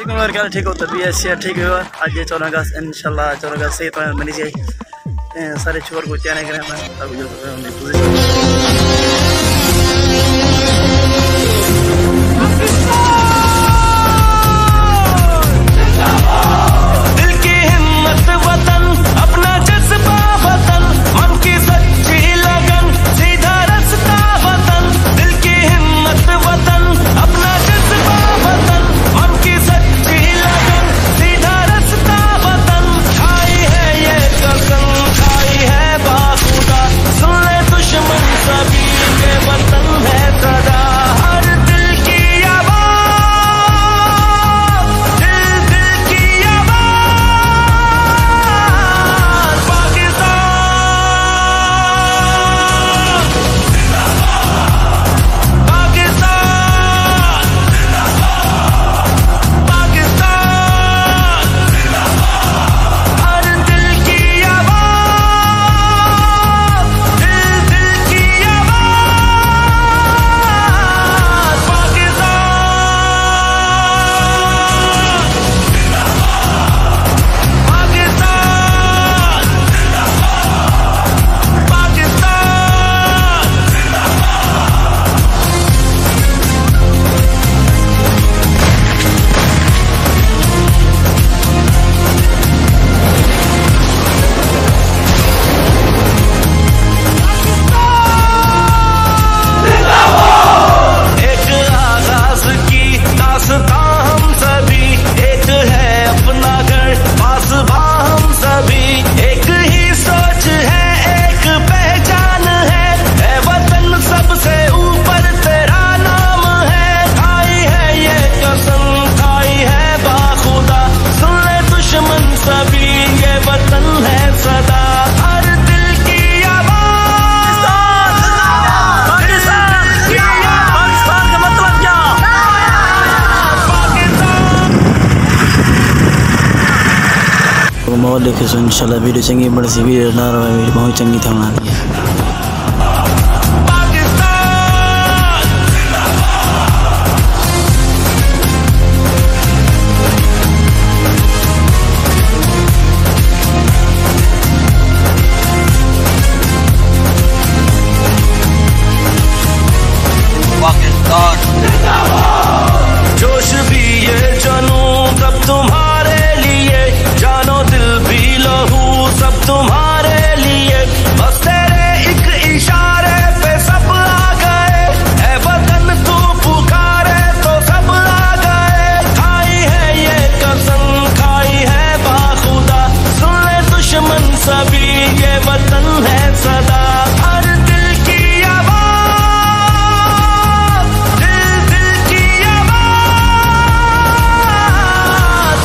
अस्सलाम वालेकुम ठीक हो तबीयत से ठीक हो आज 14 अगस्त इंशाल्लाह 14 अगस्त से बनी जाए सारे छोर को त्याने करें अब जो माहौल देखे सो इंशाल्लाह वीडियो चंगी बड़ी सी वीडियो ना रहा बहुत चंगी था बना दी पाकिस्तान जोश भी ये जानू सब तुम्हारे लिए जानो दिल भी लहू सब तुम्हारे लिए बस तेरे एक इशारे पे सब आ गए है वतन तू पुकारे तो सब आ गए खाई है ये कसम खाई है बाखुदा सुन ले दुश्मन सभी ये वतन है सदा हर दिल की आवाज दिल की आवाज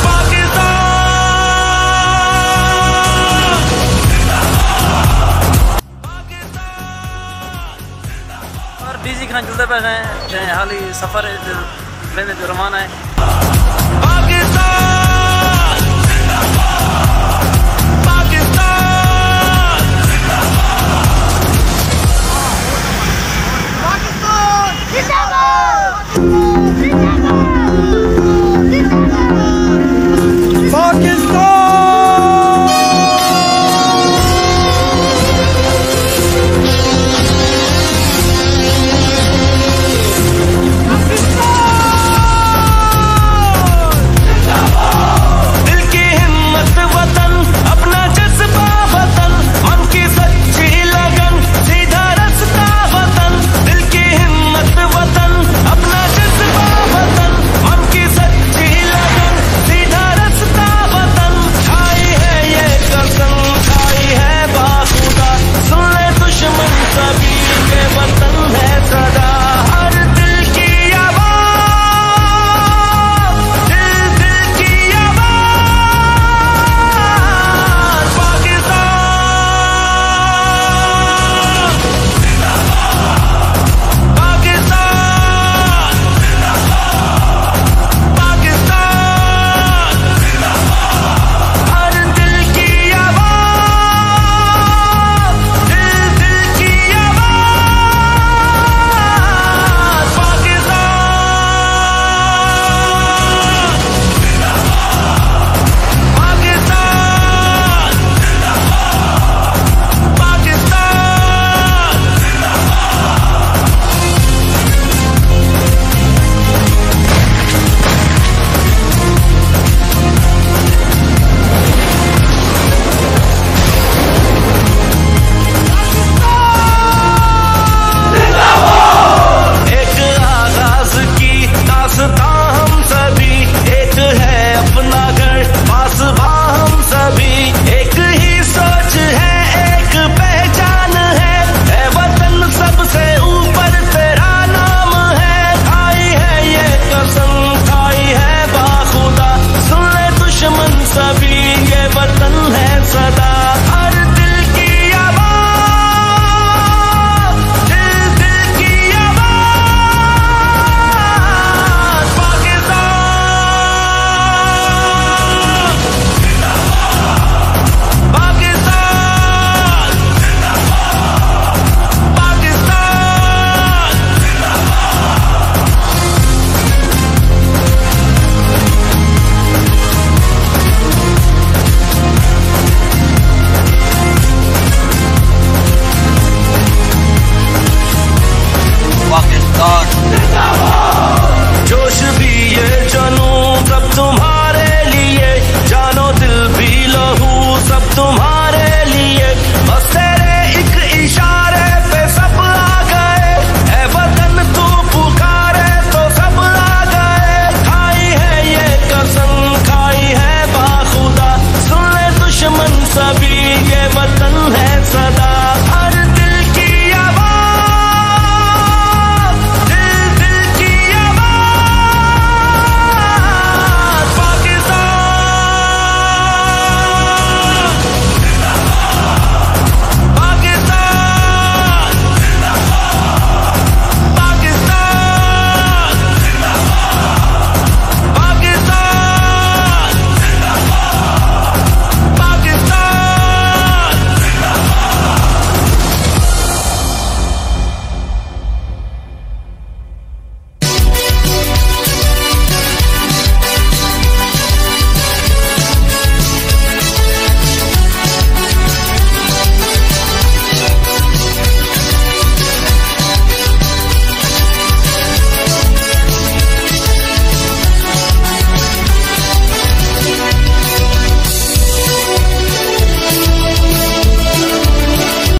और डीजी खान चलते पे हैं हाल ही सफर लेने जो रवाना है पाकिस्तान पाकिस्तान